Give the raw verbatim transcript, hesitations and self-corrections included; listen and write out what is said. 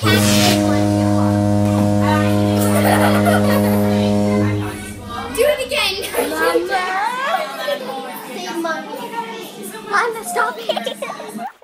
Do it again. Mama. Say mommy. I'm the stocking.